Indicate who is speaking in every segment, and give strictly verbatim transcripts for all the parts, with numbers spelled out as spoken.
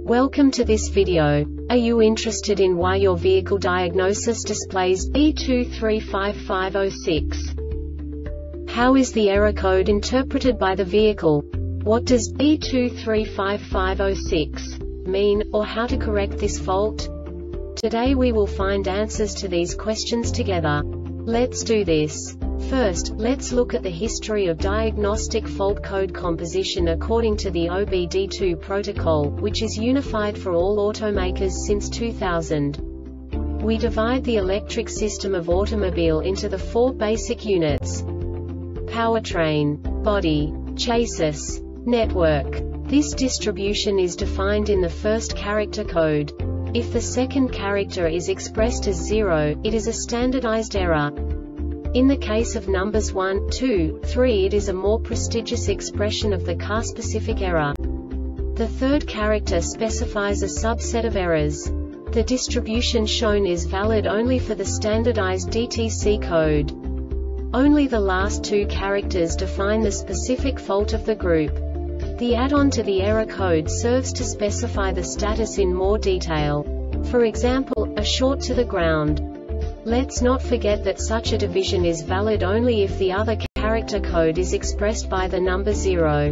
Speaker 1: Welcome to this video. Are you interested in why your vehicle diagnosis displays B two three five five zero six? How is the error code interpreted by the vehicle? What does B two three five five zero six mean, or how to correct this fault? Today we will find answers to these questions together. Let's do this. First, let's look at the history of diagnostic fault code composition according to the O B D two protocol, which is unified for all automakers since two thousand. We divide the electric system of automobile into the four basic units: powertrain, body, chassis, network. This distribution is defined in the first character code. If the second character is expressed as zero, it is a standardized error. In the case of numbers one, two, three, it is a more prestigious expression of the car-specific error. The third character specifies a subset of errors. The distribution shown is valid only for the standardized D T C code. Only the last two characters define the specific fault of the group. The add-on to the error code serves to specify the status in more detail. For example, a short to the ground. Let's not forget that such a division is valid only if the other character code is expressed by the number zero.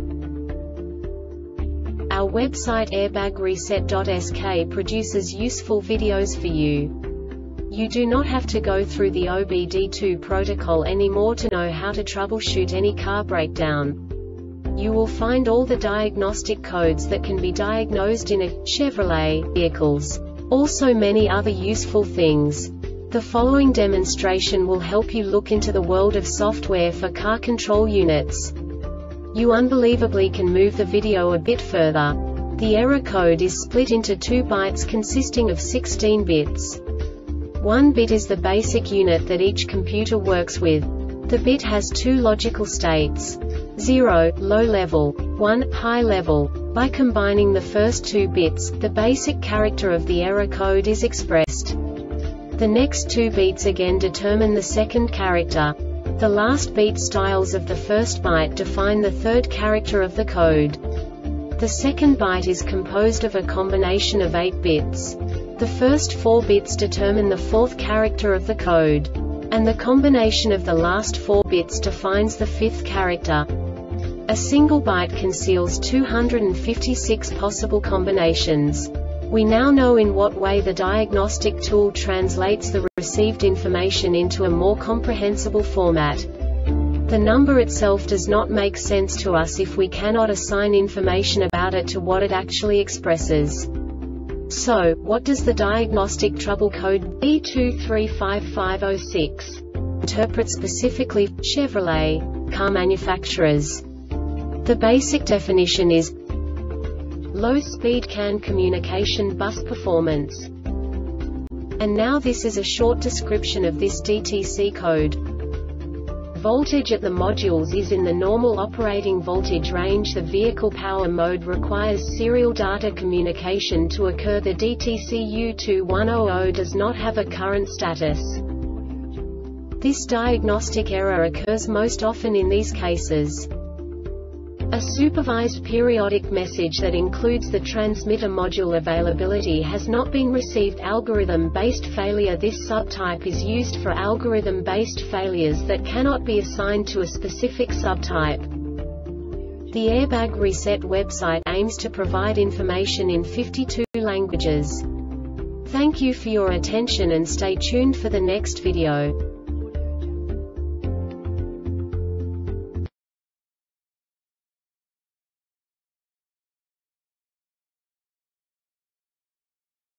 Speaker 1: Our website airbag reset dot S K produces useful videos for you. You do not have to go through the O B D two protocol anymore to know how to troubleshoot any car breakdown. You will find all the diagnostic codes that can be diagnosed in a Chevrolet vehicles. Also many other useful things. The following demonstration will help you look into the world of software for car control units. You unbelievably can move the video a bit further. The error code is split into two bytes consisting of sixteen bits. One bit is the basic unit that each computer works with. The bit has two logical states: zero, low level, one, high level. By combining the first two bits, the basic character of the error code is expressed. The next two beats again determine the second character. The last beat styles of the first byte define the third character of the code. The second byte is composed of a combination of eight bits. The first four bits determine the fourth character of the code. And the combination of the last four bits defines the fifth character. A single byte conceals two hundred fifty-six possible combinations. We now know in what way the diagnostic tool translates the received information into a more comprehensible format. The number itself does not make sense to us if we cannot assign information about it to what it actually expresses. So, what does the diagnostic trouble code B two three five five zero six interpret specifically for Chevrolet car manufacturers? The basic definition is low-speed C A N communication bus performance. And now this is a short description of this D T C code. Voltage at the modules is in the normal operating voltage range. The vehicle power mode requires serial data communication to occur. The D T C U two one zero zero does not have a current status. This diagnostic error occurs most often in these cases: a supervised periodic message that includes the transmitter module availability has not been received. Algorithm-based failure. This subtype is used for algorithm-based failures that cannot be assigned to a specific subtype. The Airbag Reset website aims to provide information in fifty-two languages. Thank you for your attention and stay tuned for the next video.